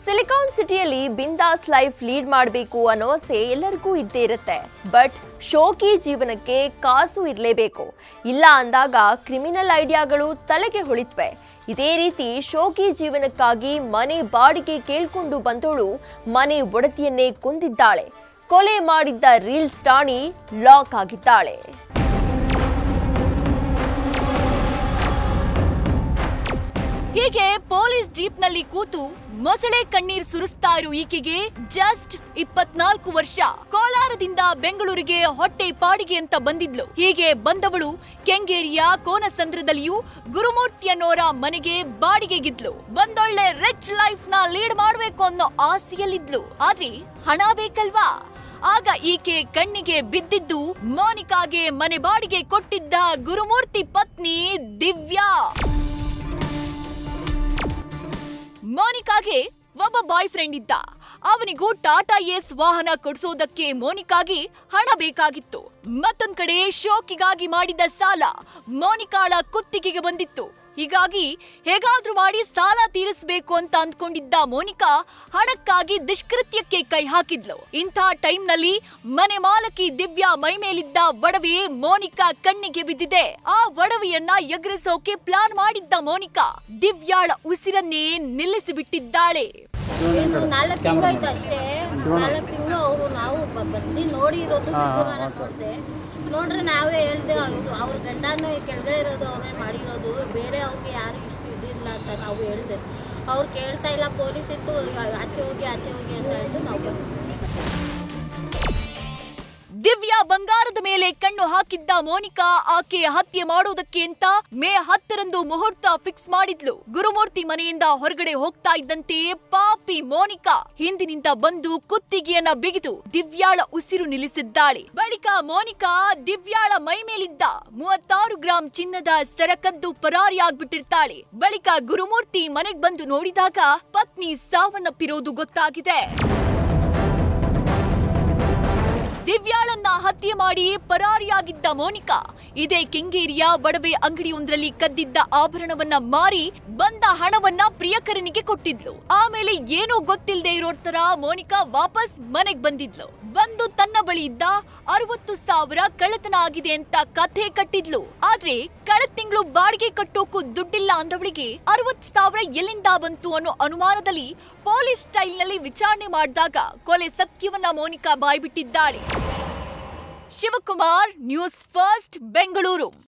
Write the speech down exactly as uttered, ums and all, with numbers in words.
Silicon ಸಿಟಿಯಲ್ಲಿ ಬಿಂದಾಸ್ life lead ಮಾಡಬೇಕು ಅನ್ನೋ ಆಸೆ ಎಲ್ಲರಿಗೂ ಇದ್ದೇ ಇರುತ್ತೆ. ಬಟ್ ಶೋಕಿ ಜೀವನಕ್ಕೆ ಕಾಸು ಇರಲೇಬೇಕು. ಇಲ್ಲ ಅಂದಾಗ ಕ್ರಿಮಿನಲ್ ಐಡಿಯಾಗಳು ತಲೆಗೆ ಹೊಳಿತ್ವೆ. ಇದೇ ರೀತಿ ಶೋಕಿ ಜೀವನಕ್ಕಾಗಿ ಮನೆ ಬಾಡಿಗೆ ಕೇಳ್ಕೊಂಡು ಬಂದವಳು ಮನೆ ಒಡತಿಯನ್ನೇ ಕೊಂದಿದ್ದಾಳೆ. ಕೊಲೆ ಮಾಡಿದ್ದ ರೀಲ್ಸ್ ರಾಣಿ ಲಾಕ್ ಆಗಿದ್ದಾಳೆ. ಹೀಗೆ ಪೊಲೀಸ್ ಜೀಪ್ ನಲ್ಲಿ ಕೂತು ಮೊಸಳೆ ಕಣ್ಣೀರ್ ಸುರಿಸ್ತಾ ಇರೋ ಈಕೆಗೆ ಜಸ್ಟ್ ಇಪ್ಪತ್ನಾಲ್ಕು ವರ್ಷ. ಕೋಲಾರದಿಂದ ಬೆಂಗಳೂರಿಗೆ ಹೊಟ್ಟೆ ಪಾಡಿಗೆ ಅಂತ ಬಂದಿದ್ಲು. ಹೀಗೆ ಬಂದವಳು ಕೆಂಗೇರಿಯ ಕೋನಸಂದ್ರದಲ್ಲಿಯೂ ಗುರುಮೂರ್ತಿ ಅನ್ನೋರ ಮನೆಗೆ ಬಾಡಿಗೆಗಿದ್ಲು. ಬಂದೊಳ್ಳೆ ರಿಚ್ ಲೈಫ್ ನ ಲೀಡ್ ಮಾಡ್ಬೇಕು ಅನ್ನೋ ಆಸೆಯಲ್ಲಿದ್ಲು. ಆದ್ರೆ ಹಣ ಬೇಕಲ್ವಾ? ಆಗ ಈಕೆ ಕಣ್ಣಿಗೆ ಬಿದ್ದಿದ್ದು ಮೋನಿಕಾಗೆ ಮನೆ ಬಾಡಿಗೆ ಕೊಟ್ಟಿದ್ದ ಗುರುಮೂರ್ತಿ ಪತ್ನಿ ದಿವ್ಯಾ. ಮೋನಿಕಾಗೆ ಒಬ್ಬ ಬಾಯ್ ಫ್ರೆಂಡ್ ಇದ್ದ. ಅವನಿಗೂ ಟಾಟಾ ಏಸ್ ವಾಹನ ಕೊಡಿಸೋದಕ್ಕೆ ಮೋನಿಕಾಗೆ ಹಣ ಬೇಕಾಗಿತ್ತು. ಮತ್ತೊಂದ್ ಕಡೆ ಶೋಕಿಗಾಗಿ ಮಾಡಿದ ಸಾಲ ಮೋನಿಕಾಳ ಕುತ್ತಿಗೆಗೆ ಬಂದಿತ್ತು. ಹೀಗಾಗಿ ಹೇಗಾದ್ರೂ ಮಾಡಿ ಸಾಲ ತೀರಿಸಬೇಕು ಅಂತ ಅಂದ್ಕೊಂಡಿದ್ದ ಮೋನಿಕಾ ಹಣಕ್ಕಾಗಿ ದುಷ್ಕೃತ್ಯಕ್ಕೆ ಕೈ ಹಾಕಿದ್ಲು. ಇಂಥ ಟೈಮ್ ನಲ್ಲಿ ಮನೆ ಮಾಲಕಿ ದಿವ್ಯಾ ಮೈ ಮೇಲಿದ್ದ ಒಡವೆ ಮೋನಿಕಾ ಕಣ್ಣಿಗೆ ಬಿದ್ದಿದೆ. ಆ ಒಡವೆಯನ್ನ ಎಗರಿಸೋಕೆ ಪ್ಲಾನ್ ಮಾಡಿದ್ದ ಮೋನಿಕಾ ದಿವ್ಯಾಳ ಉಸಿರನ್ನೇ ನಿಲ್ಲಿಸಿ ಬಿಟ್ಟಿದ್ದಾಳೆ. ನಾಲ್ಕು ತಿಂಗಳು ಅಷ್ಟೇ. ನಾಲ್ಕು ತಿಂಗಳು ಅವರು ನಾವು ಬಂದು ನೋಡಿರೋದು ಶುಕ್ರವಾರ ನೋಡಿದೆ. ನೋಡ್ರೆ ನಾವೇ ಹೇಳ್ದೆ ಅವ್ರ ಗಂಡನೂ ಕೆಳಗಡೆ ಇರೋದು ಅವರೇ ಮಾಡಿರೋದು, ಬೇರೆ ಅವ್ರಿಗೆ ಯಾರು ಇಷ್ಟು ಇದಿಲ್ಲ ಅಂತ ನಾವು ಹೇಳ್ದೆ. ಅವ್ರು ಕೇಳ್ತಾ ಇಲ್ಲ, ಪೊಲೀಸ್ ಇತ್ತು ಆಚೆ ಹೋಗಿ ಆಚೆ ಹೋಗಿ ಅಂತ ಹೇಳ್ದು ನಾವು ಬಂದ್ವಿ. ದಿವ್ಯಾ ಬಂಗಾರದ ಮೇಲೆ ಕಣ್ಣು ಹಾಕಿದ್ದ ಮೋನಿಕಾ ಆಕೆ ಹತ್ಯೆ ಮಾಡೋದಕ್ಕೆ ಅಂತ ಮೇ ಹತ್ತರಂದು ಮುಹೂರ್ತ ಫಿಕ್ಸ್ ಮಾಡಿದ್ಲು. ಗುರುಮೂರ್ತಿ ಮನೆಯಿಂದ ಹೊರಗಡೆ ಹೋಗ್ತಾ ಇದ್ದಂತೆ ಪಾಪಿ ಮೋನಿಕಾ ಹಿಂದಿನಿಂದ ಬಂದು ಕುತ್ತಿಗೆಯನ್ನ ಬಿಗಿದು ದಿವ್ಯಾಳ ಉಸಿರು ನಿಲ್ಲಿಸಿದ್ದಾಳೆ. ಬಳಿಕ ಮೋನಿಕಾ ದಿವ್ಯಾಳ ಮೈ ಮೇಲಿದ್ದ ಮೂವತ್ತಾರು ಗ್ರಾಂ ಚಿನ್ನದ ಸರ ಕದ್ದು ಪರಾರಿಯಾಗ್ಬಿಟ್ಟಿರ್ತಾಳೆ. ಬಳಿಕ ಗುರುಮೂರ್ತಿ ಮನೆಗ್ ಬಂದು ನೋಡಿದಾಗ ಪತ್ನಿ ಸಾವನ್ನಪ್ಪಿರೋದು ಗೊತ್ತಾಗಿದೆ. ದಿವ್ಯಾಳನ್ನ ಹತ್ಯೆ ಮಾಡಿ ಪರಾರಿಯಾಗಿದ್ದ ಮೋನಿಕಾ ಇದೇ ಕೆಂಗೇರಿಯ ಒಡವೆ ಅಂಗಡಿಯೊಂದರಲ್ಲಿ ಕದ್ದಿದ್ದ ಆಭರಣವನ್ನ ಮಾರಿ ಬಂದ ಹಣವನ್ನ ಪ್ರಿಯಕರನಿಗೆ ಕೊಟ್ಟಿದ್ಲು. ಆಮೇಲೆ ಏನೋ ಗೊತ್ತಿಲ್ಲದೆ ಇರೋ ತರ ಮೋನಿಕಾ ವಾಪಸ್ ಮನೆಗ್ ಬಂದಿದ್ಲು. ಬಂದು ತನ್ನ ಬಳಿ ಇದ್ದ ಅರವತ್ತು ಸಾವಿರ ಕಳ್ಳತನ ಆಗಿದೆ ಅಂತ ಕಥೆ ಕಟ್ಟಿದ್ಲು. ಆದ್ರೆ ಕಳೆದ ತಿಂಗಳು ಬಾಡಿಗೆ ಕಟ್ಟೋಕು ದುಡ್ಡಿಲ್ಲ ಅಂದವಳಿಗೆ ಅರವತ್ತು ಸಾವಿರ ಎಲ್ಲಿಂದ ಬಂತು ಅನ್ನೋ ಅನುಮಾನದಲ್ಲಿ ಪೊಲೀಸ್ ಸ್ಟೈಲ್ ನಲ್ಲಿ ವಿಚಾರಣೆ ಮಾಡಿದಾಗ ಕೊಲೆ ಸತ್ಯವನ್ನ ಮೋನಿಕಾ ಬಾಯ್ಬಿಟ್ಟಿದ್ದಾಳೆ. Shivakumar, news first, Bengaluru.